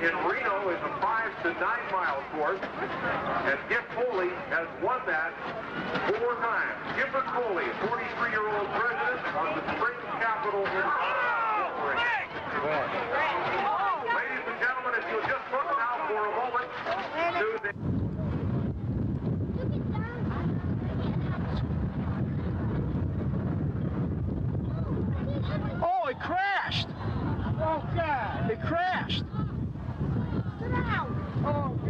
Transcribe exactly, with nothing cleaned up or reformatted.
in Reno is a five to nine mile course, and Skip Foley has won that four times. Skipper Foley, forty-three-year-old president of the spring capital in Ottawa. Ladies and gentlemen, if you'll just look now for a moment to the... Oh, it crashed! Oh, God! It crashed! Sit down! Oh.